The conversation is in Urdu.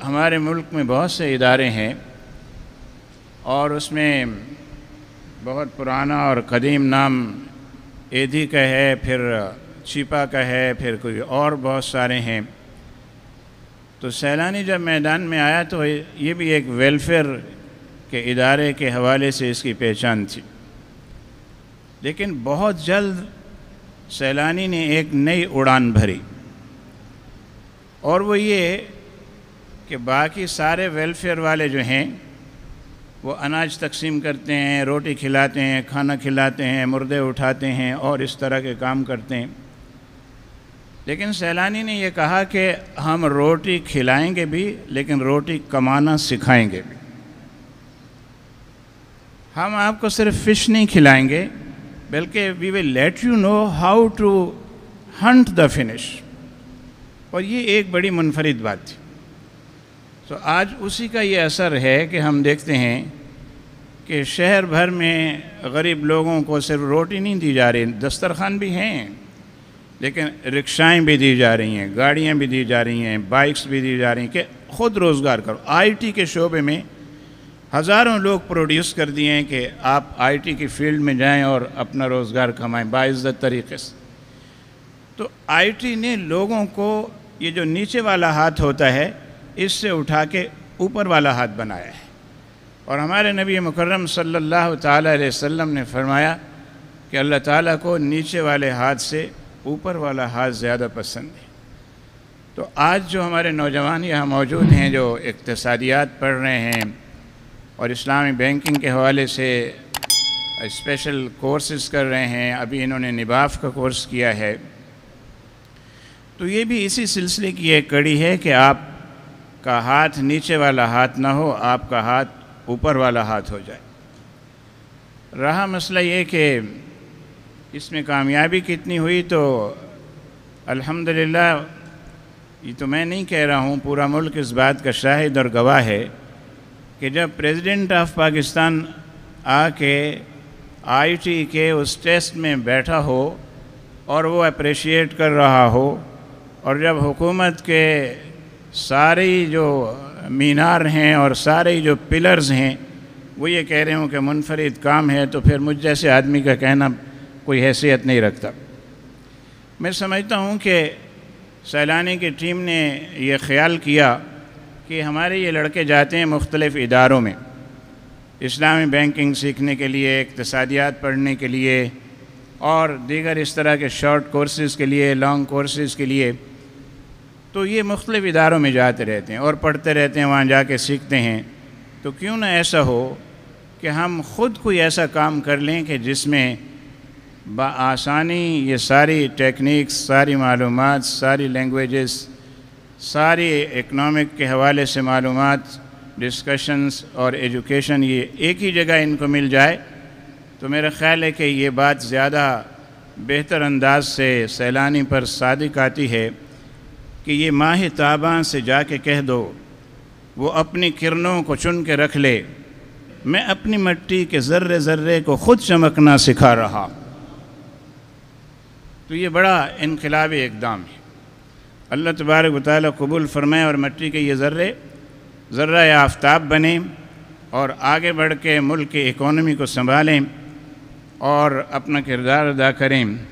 ہمارے ملک میں بہت سے ادارے ہیں اور اس میں بہت پرانا اور قدیم نام ایدھی کا ہے، پھر چیپا کا ہے، پھر کوئی اور بہت سارے ہیں۔ تو سیلانی جب میدان میں آیا تو یہ بھی ایک ویلفیئر کے ادارے کے حوالے سے اس کی پہچان تھی، لیکن بہت جلد سیلانی نے ایک نئی اڑان بھری، اور وہ یہ کہ باقی سارے ویلفیئر والے جو ہیں وہ اناج تقسیم کرتے ہیں، روٹی کھلاتے ہیں، کھانا کھلاتے ہیں، مردے اٹھاتے ہیں اور اس طرح کے کام کرتے ہیں، لیکن سیلانی نے یہ کہا کہ ہم روٹی کھلائیں گے بھی لیکن روٹی کمانا سکھائیں گے بھی۔ ہم آپ کو صرف فش نہیں کھلائیں گے بلکہ we will let you know how to hunt the finish, اور یہ ایک بڑی منفرد بات تھی۔ تو آج اسی کا یہ اثر ہے کہ ہم دیکھتے ہیں کہ شہر بھر میں غریب لوگوں کو صرف روٹی نہیں دی جا رہی، دسترخوان بھی ہیں لیکن رکشائیں بھی دی جا رہی ہیں، گاڑیاں بھی دی جا رہی ہیں، بائکس بھی دی جا رہی ہیں کہ خود روزگار کرو۔ آئی ٹی کے شعبے میں ہزاروں لوگ پروڈیوس کر دیے ہیں کہ آپ آئی ٹی کی فیلڈ میں جائیں اور اپنا روزگار کمائیں باعزت طریقے سے۔ تو آئی ٹی نے لوگوں کو یہ جو نیچے والا ہاتھ ہوتا ہے اس سے اٹھا کے اوپر والا ہاتھ بنایا ہے، اور ہمارے نبی مکرم صلی اللہ تعالیٰ علیہ وسلم نے فرمایا کہ اللہ تعالیٰ کو نیچے والے ہاتھ سے اوپر والا ہاتھ زیادہ پسند ہے۔ تو آج جو ہمارے نوجوان یہاں موجود ہیں جو اقتصادیات پڑھ رہے ہیں اور اسلامی بینکنگ کے حوالے سے اسپیشل کورسز کر رہے ہیں، ابھی انہوں نے نباف کا کورس کیا ہے، تو یہ بھی اسی سلسلے کی ایک کڑی ہے کہ آپ کا ہاتھ نیچے والا ہاتھ نہ ہو، آپ کا ہاتھ اوپر والا ہاتھ ہو جائے۔ رہا مسئلہ یہ کہ اس میں کامیابی کتنی ہوئی، تو الحمدللہ یہ تو میں نہیں کہہ رہا ہوں، پورا ملک اس بات کا شاہد اور گواہ ہے کہ جب پریزیڈنٹ آف پاکستان آ کے آئی ٹی کے اس ٹیسٹ میں بیٹھا ہو اور وہ اپریشیٹ کر رہا ہو، اور جب حکومت کے ساری جو مینار ہیں اور سارے جو پلرز ہیں وہ یہ کہہ رہے ہوں کہ منفرد کام ہے، تو پھر مجھ جیسے آدمی کا کہنا کوئی حیثیت نہیں رکھتا۔ میں سمجھتا ہوں کہ سیلانی کی ٹیم نے یہ خیال کیا کہ ہمارے یہ لڑکے جاتے ہیں مختلف اداروں میں اسلامی بینکنگ سیکھنے کے لیے، اقتصادیات پڑھنے کے لیے اور دیگر اس طرح کے شارٹ کورسز کے لیے، لانگ کورسز کے لیے، تو یہ مختلف اداروں میں جاتے رہتے ہیں اور پڑھتے رہتے ہیں، وہاں جا کے سیکھتے ہیں۔ تو کیوں نہ ایسا ہو کہ ہم خود کوئی ایسا کام کر لیں کہ جس میں بآسانی یہ ساری ٹیکنیکس، ساری معلومات، ساری لینگویجز، ساری اکنامک کے حوالے سے معلومات، ڈسکشنز اور ایجوکیشن یہ ایک ہی جگہ ان کو مل جائے، تو میرا خیال ہے کہ یہ بات زیادہ بہتر انداز سے سیلانی پر صادق آتی ہے کہ یہ ماہ تاباں سے جا کے کہہ دو، وہ اپنی کرنوں کو چن کے رکھ لے، میں اپنی مٹی کے ذرے ذرے کو خود چمکنا سکھا رہا۔ تو یہ بڑا انقلابی اقدام ہے، اللہ تبارک و تعالیٰ قبول فرمائے اور مٹی کے یہ ذرہ آفتاب بنیں اور آگے بڑھ کے ملک کی اکانومی کو سنبھالیں اور اپنا کردار ادا کریں۔